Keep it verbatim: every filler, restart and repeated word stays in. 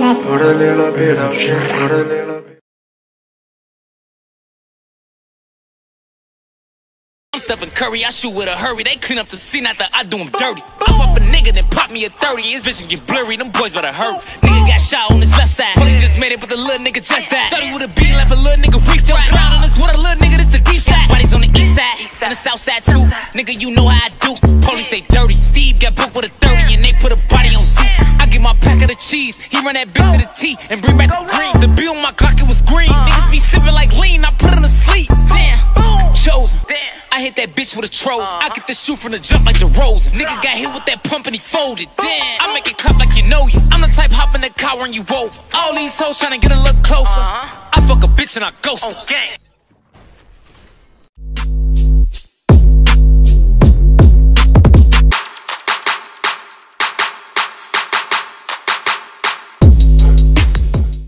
Put a little bit of shit, put a little bit. I'm Stephen Curry, I shoot with a hurry. They clean up the scene after I do them dirty. I pop a nigga, then pop me a thirty. His vision get blurry, them boys better hurt. Nigga got shot on his left side. Probably just made it, but the little nigga just died. thirty with a beat, left a little nigga refill. Drown on us with a little nigga, this the deep side. Bodies on the east side, and the south side too. Nigga, you know how I do. Police, they dirty. Steve got booked with a thirty, and they put a body on suit. I get my pack of the cheese. He run that bitch to the T and bring back the green. The bill on my Glock, it was green. Niggas be sipping like lean, I put it to sleep. Damn, chosen. I hit that bitch with a troll. I get the shoe from the jump like the rose. Nigga got hit with that pump and he folded. Damn, I make it clap like you know you. I'm the type hop in the car when you roll. All these hoes tryna get a look closer. I fuck a bitch and I ghost her.